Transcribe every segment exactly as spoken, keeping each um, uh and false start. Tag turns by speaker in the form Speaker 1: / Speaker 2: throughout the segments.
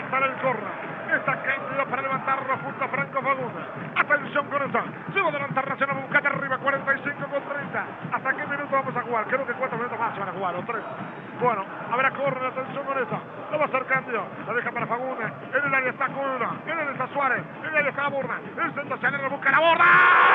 Speaker 1: sale el corner. Está Cándido para levantarlo junto a Franco Fagundes. Atención con esto. Se va a adelantar Nacional, buscate arriba, cuarenta y cinco con treinta. ¿Hasta qué minuto vamos a jugar? Creo que cuatro minutos más se van a jugar, o tres. Bueno, habrá correr, atención con esto. Lo va a hacer Cándido. La deja para Fagundes. En el área está Cuna. En el área está Suárez. En el área está la Borda. El centro se alegra, busca la Borda.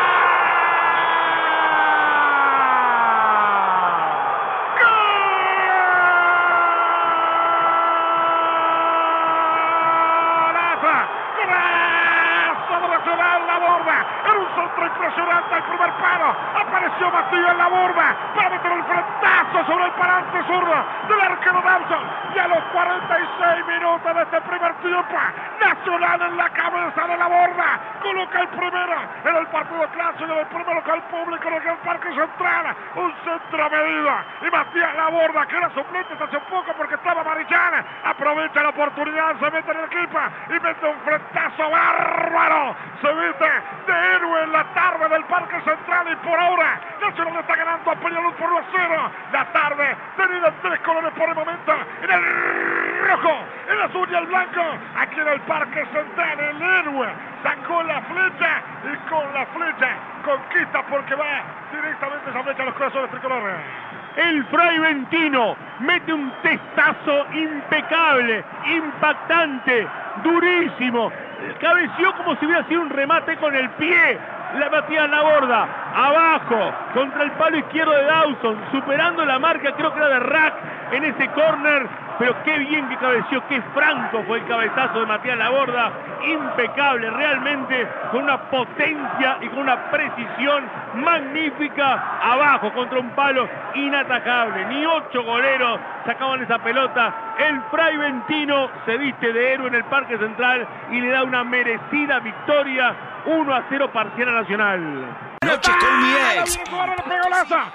Speaker 1: Impresionante el primer palo. Apareció Matías La Borda para meter el frentazo sobre el parante zurdo del arquero Dawson. Y a los cuarenta y seis minutos de este primer tiempo, Nacional en la cabeza de La Borda coloca el primero en el partido clásico del primero con el público en el Parque Central. Un centro a medida. Y Matías La Borda, que era suplente hasta hace poco porque estaba Marichana, aprovecha la oportunidad, se mete en el equipo y mete un frentazo bárbaro. Se viste de héroe en la tarde del Parque Central y por ahora Nacional está ganando a Peñarol por uno a cero. La tarde tenida en tres colores por el momento, en el rojo, el azul y el blanco. Aquí en el Parque Central el héroe sacó la flecha y con la flecha conquista porque va directamente esa flecha a los corazones tricolores.
Speaker 2: El Fraiventino mete un testazo impecable, impactante, durísimo. Cabeció como si hubiera sido un remate con el pie. La batía La Borda, abajo, contra el palo izquierdo de Dawson, superando la marca, creo que era de Rack en ese córner, pero qué bien que cabeció, qué franco fue el cabezazo de Matías La Borda, impecable, realmente con una potencia y con una precisión magnífica, abajo, contra un palo inatacable, ni ocho goleros sacaban esa pelota. El Fraiventino se viste de héroe en el Parque Central y le da una merecida victoria, uno a cero parcial a Nacional.
Speaker 3: Noche con mi ex.
Speaker 1: ¡Golazo!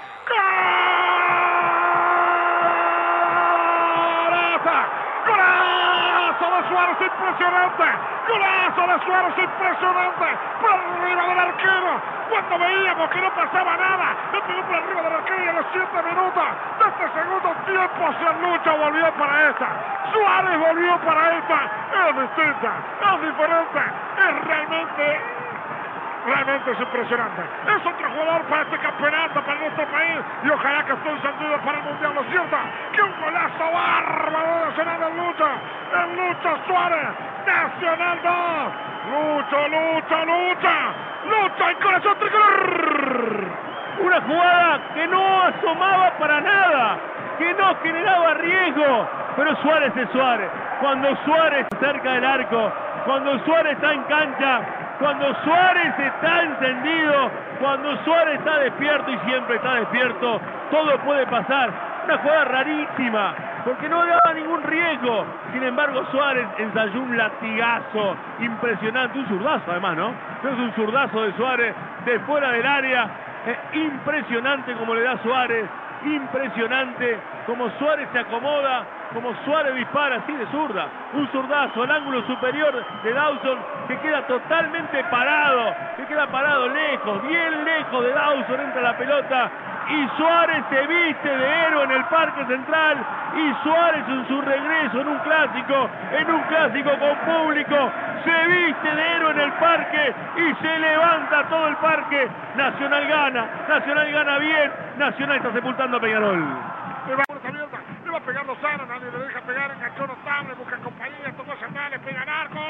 Speaker 1: ¡Golazo de Suárez impresionante! ¡Golazo de Suárez impresionante! Por arriba del arquero. Cuando veíamos que no pasaba nada, le pegó por arriba del arquero y a los siete minutos de este segundo tiempo Cianlucha volvió para esta. Suárez volvió para esta. Es distinta, es diferente, es realmente... Realmente es impresionante. Es otro jugador para este campeonato, para nuestro país. Y ojalá que esté encendido para el Mundial. ¿Lo cierto? Que un golazo bárbaro de Nacional en lucha. En lucha Suárez. Nacional dos. Lucha, lucha, lucha. Lucha el corazón tricolor.
Speaker 2: Una jugada que no asomaba para nada, que no generaba riesgo. Pero Suárez es Suárez. Cuando Suárez está cerca del arco, cuando Suárez está en cancha, cuando Suárez está encendido, cuando Suárez está despierto y siempre está despierto, todo puede pasar. Una jugada rarísima, porque no daba ningún riesgo. Sin embargo, Suárez ensayó un latigazo impresionante, un zurdazo además, ¿no? Es un zurdazo de Suárez de fuera del área. Eh, impresionante como le da Suárez, impresionante como Suárez se acomoda, como Suárez dispara así de zurda, un zurdazo al ángulo superior de Dawson que queda totalmente parado, que queda parado lejos, bien lejos de Dawson, entra la pelota y Suárez se viste de héroe en el Parque Central y Suárez en su regreso en un clásico, en un clásico con público, se viste de héroe en el parque y se levanta todo el parque. Nacional gana, Nacional gana bien, Nacional está sepultando a Peñarol.
Speaker 1: Le va a abierta, le va a pegar Lozano, nadie le deja pegar, enganchó notable, busca compañía, tocó centrales, pega en arco.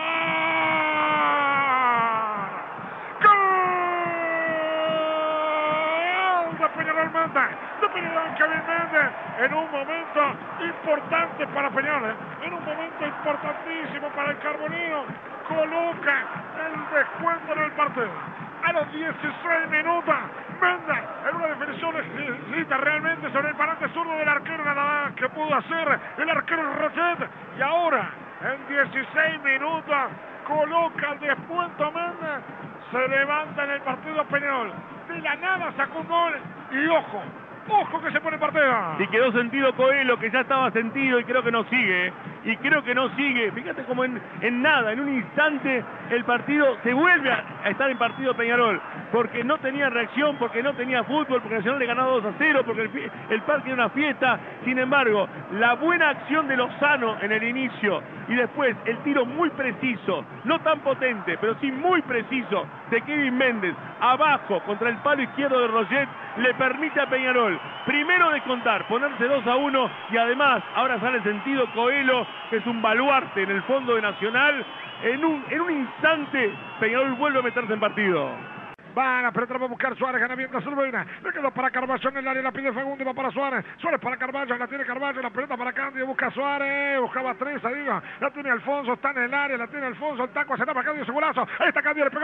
Speaker 1: ¡Gol! De Peñarol Méndez, de Peñarol Kevin Méndez, en un momento importante para Peñarol, en un momento importantísimo para el Carbonero, coloca el descuento en el partido. A los dieciséis minutos, Méndez en una definición exquisita realmente sobre el parante zurdo del arquero, nada más que pudo hacer el arquero Rochet. Y ahora, en dieciséis minutos, coloca el descuento Méndez, se levanta en el partido Peñarol. De la nada sacó un gol y ojo, Ojo que se pone partido.
Speaker 2: Y quedó sentido Coelho, que ya estaba sentido y creo que no sigue. Y creo que no sigue. Fíjate como en, en nada, en un instante el partido se vuelve a, a estar en partido Peñarol. Porque no tenía reacción, porque no tenía fútbol, porque Nacional le ganó dos a cero, porque el, el parque era una fiesta. Sin embargo, la buena acción de Lozano en el inicio y después el tiro muy preciso, no tan potente, pero sí muy preciso de Kevin Méndez, abajo contra el palo izquierdo de Roget, le permite a Peñarol primero descontar, ponerse dos a uno y además ahora sale sentido Coelho, que es un baluarte en el fondo de Nacional. En un, en un instante Peñarol vuelve a meterse en partido.
Speaker 1: Van a penetrar, va a buscar Suárez, gana bien la Silveira, le quedó para Carballo en el área, la pide Fagundes, va para Suárez, Suárez para Carballo, la tiene Carballo, la pelota para Cándido, busca Suárez, buscaba tres, digo, la tiene Alfonso, está en el área, la tiene Alfonso, el taco, se da para Cándido, su golazo, ahí está Cándido, le pegó.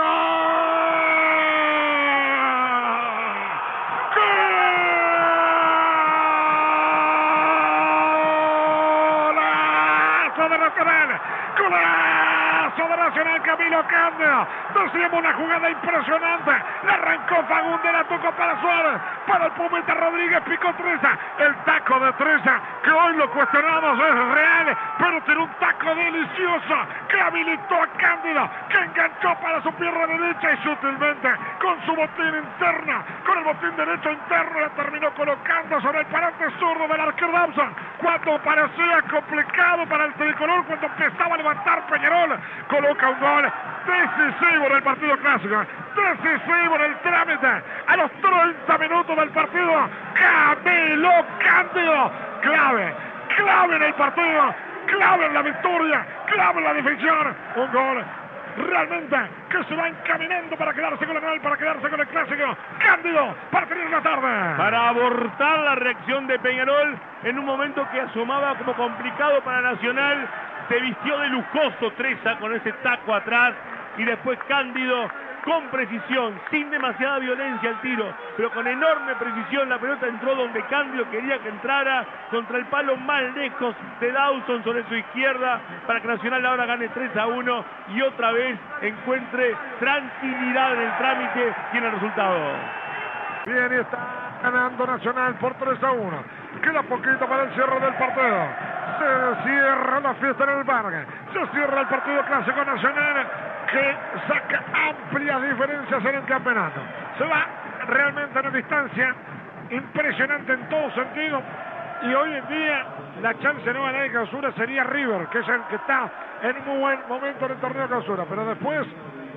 Speaker 1: ¡Golazo de Nacional! ¡Golazo de Nacional, Camilo Cándido! Decíamos una jugada impresionante. Le arrancó Fagundes, la tocó para Suárez, para el Pumita Rodríguez, picó Treza. El taco de Treza, que hoy lo cuestionamos, es real, pero tiene un taco delicioso que habilitó a Cándido, que enganchó para su pierna derecha y sutilmente, con su botín interno, con el botín derecho interno, la terminó colocando sobre el parante zurdo del arquero Dawson. Cuando parecía complicado para el tricolor, cuando empezaba a levantar Peñarol, coloca un gol decisivo en el partido clásico, decisivo en el trámite, a los treinta minutos del partido, Camilo Cándido, clave, clave en el partido, clave en la victoria, clave en la definición, un gol realmente que se va encaminando para quedarse con la final, para quedarse con el clásico. Cándido para tener la tarde,
Speaker 2: para abortar la reacción de Peñarol en un momento que asomaba como complicado para Nacional. Se vistió de lujoso Treza con ese taco atrás y después Cándido con precisión, sin demasiada violencia el tiro, pero con enorme precisión la pelota entró donde Cándido quería que entrara, contra el palo más lejos de Dawson sobre su izquierda, para que Nacional ahora gane tres a uno y otra vez encuentre tranquilidad en el trámite y en el resultado.
Speaker 1: Bien, y está ganando Nacional por tres a uno. Queda poquito para el cierre del partido. Se cierra la fiesta en el parque. Se cierra el partido clásico Nacional, que saca amplias diferencias en el campeonato. Se va realmente a una distancia impresionante en todo sentido. Y hoy en día la chance nueva de clausura sería River, que es el que está en un muy buen momento en el torneo de clausura. Pero después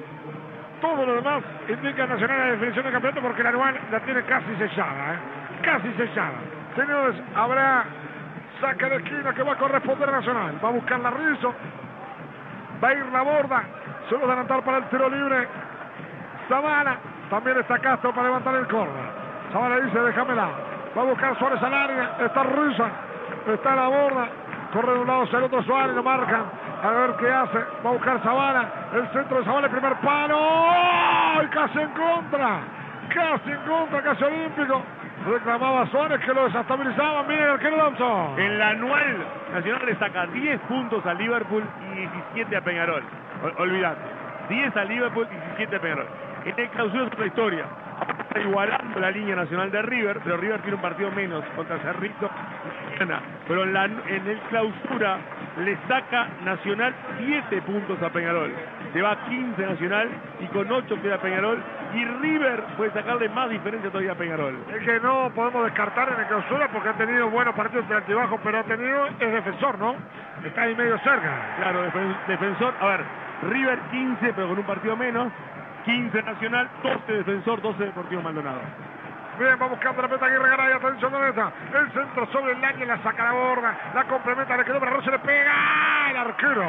Speaker 1: todo lo demás indica Nacional la definición del campeonato, porque la anual la tiene casi sellada, ¿eh? Casi sellada. Señores, habrá saque de esquina que va a corresponder a Nacional. Va a buscar la Rizzo, va a ir la borda, se va a adelantar para el tiro libre Zavala. También está Castro para levantar el córner. Zavala dice, déjamela. Va a buscar Suárez al área, está Rizzo, está la borda, corre de un lado hacia el otro Suárez, lo marcan. A ver qué hace, va a buscar Zavala, el centro de Zavala, el primer palo, ¡oh! Casi en contra, casi en contra, casi olímpico. Reclamaba Suárez que lo desestabilizaba. Miren el arquero Dawson.
Speaker 2: En la anual, Nacional le saca diez puntos a Liverpool y diecisiete a Peñarol. O, olvídate, diez a Liverpool y diecisiete a Peñarol. En el clausura es otra historia. Está igualando la línea nacional de River, pero River tiene un partido menos contra Cerrito. Pero en, la, en el clausura le saca Nacional siete puntos a Peñarol. Se va quince Nacional y con ocho queda Peñarol. Y River puede sacarle más diferencia todavía a Peñarol.
Speaker 1: Es que no podemos descartar en el clausura porque ha tenido buenos partidos de altibajos, pero ha tenido, es defensor, ¿no? Está ahí medio cerca.
Speaker 2: Claro, defen defensor. A ver, River quince, pero con un partido menos. quince Nacional, doce Defensor, doce Deportivo Maldonado.
Speaker 1: Bien, va buscando la pelota Aguirre Garay, atención de esta. El centro sobre el área, la saca a la borda, la complementa, le quedó para Rossi, le pega el arquero.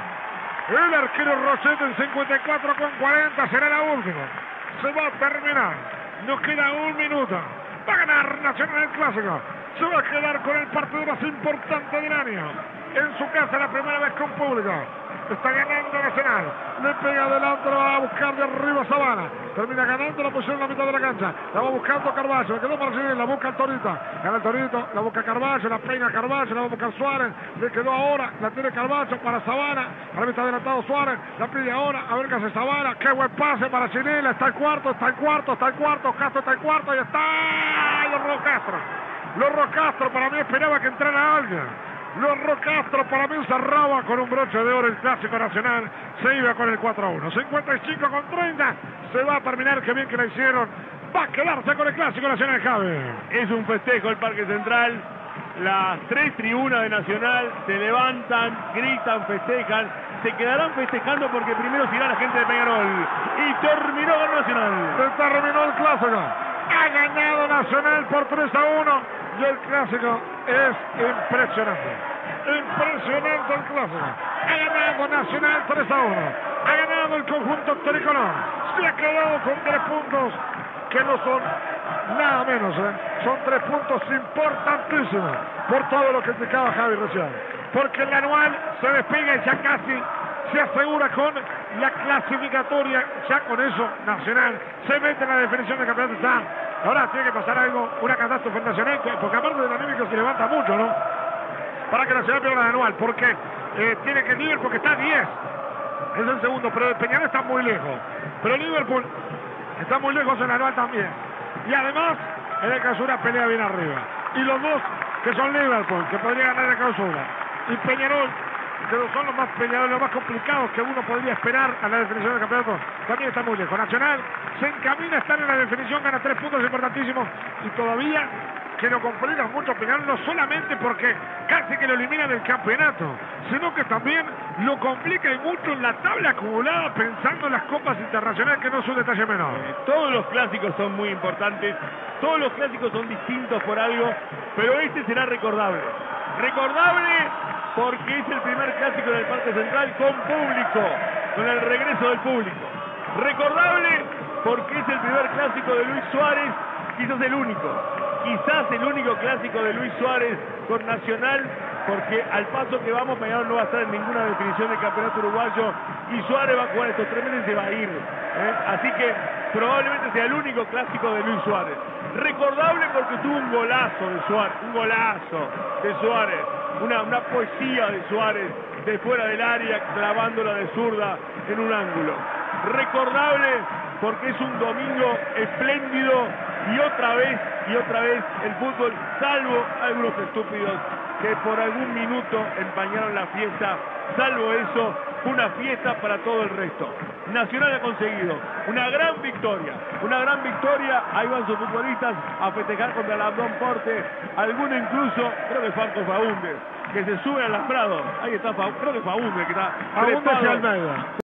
Speaker 1: El arquero Roset en cincuenta y cuatro con cuarenta, será la última. Se va a terminar, nos queda un minuto. Va a ganar Nacional el clásico. Se va a quedar con el partido más importante del año. En su casa, la primera vez con público. Está ganando Nacional. Le pega adelante, la va a buscar de arriba Zavala. Termina ganando la posición en la mitad de la cancha. La va buscando Carballo. Le quedó para Marcinelli, la busca el Torito. Gana el Torito, la busca Carballo, la peina Carballo, la va a buscar Suárez. Le quedó ahora, la tiene Carballo para Zavala. Ahora está adelantado Suárez. La pide ahora, a ver qué hace Zavala. Qué buen pase para Chinela. Está el cuarto, está el cuarto, está el cuarto. Castro está el cuarto y está. Y el Castro. Lorro Castro para mí esperaba que entrara alguien. Lorro Castro para mí cerraba con un broche de oro el Clásico Nacional. Se iba con el cuatro a uno. cincuenta y cinco con treinta. Se va a terminar. Qué bien que la hicieron. Va a quedarse con el Clásico Nacional, Javi.
Speaker 2: Es un festejo el Parque Central. Las tres tribunas de Nacional se levantan, gritan, festejan. Se quedarán festejando porque primero se irá la gente de Peñarol. Y terminó con Nacional.
Speaker 1: Se terminó el Clásico. Ha ganado Nacional por tres a uno. Y el Clásico es impresionante. Impresionante el Clásico. Ha ganado Nacional tres a uno. Ha ganado el conjunto tricolor. Se ha quedado con tres puntos que no son nada menos, ¿eh? Son tres puntos importantísimos por todo lo que indicaba Javi recién. Porque el anual se despega y ya casi se asegura con la clasificatoria. Ya con eso Nacional se mete en la definición del campeonato. Está. Ahora tiene que pasar algo, una catástrofe nacional, porque aparte del anímico se levanta mucho, ¿no? Para que Nacional pierda el anual, porque eh, tiene que Liverpool, porque está a diez. Es el segundo, pero el Peñarol está muy lejos. Pero Liverpool está muy lejos en el anual también. Y además, en el clausura pelea bien arriba. Y los dos, que son Liverpool, que podría ganar la clausura, y Peñarol, que son los más Peñarol, los más complicados que uno podría esperar a la definición del campeonato, también está muy lejos. Nacional se encamina a estar en la definición, gana tres puntos importantísimos, y todavía que lo complica mucho Peñarol, no solamente porque casi que lo elimina del campeonato, sino que también lo complica y mucho en la tabla acumulada, pensando en las copas internacionales, que no es un detalle menor.
Speaker 2: Eh, todos los clásicos son muy importantes, todos los clásicos son distintos por algo, pero este será recordable. Recordable porque es el primer clásico del Parque Central con público, con el regreso del público. Recordable porque es el primer clásico de Luis Suárez, quizás el único. Quizás el único clásico de Luis Suárez con Nacional, porque al paso que vamos, Peñarol no va a estar en ninguna definición del campeonato uruguayo y Suárez va a jugar estos tres meses y se va a ir. ¿eh? Así que probablemente sea el único clásico de Luis Suárez. Recordable porque tuvo un golazo de Suárez, un golazo de Suárez, una, una poesía de Suárez de fuera del área, clavándola de zurda en un ángulo. Recordable porque es un domingo espléndido y otra vez, y otra vez el fútbol, salvo algunos estúpidos que por algún minuto empañaron la fiesta, salvo eso, una fiesta para todo el resto. Nacional ha conseguido una gran victoria, una gran victoria, ahí van sus futbolistas a festejar contra el Abdón Porte, alguno incluso, creo que Franco Faúndez, que se sube al alambrado, ahí está, creo que Faúndez que está
Speaker 1: Faúndez y Almeida.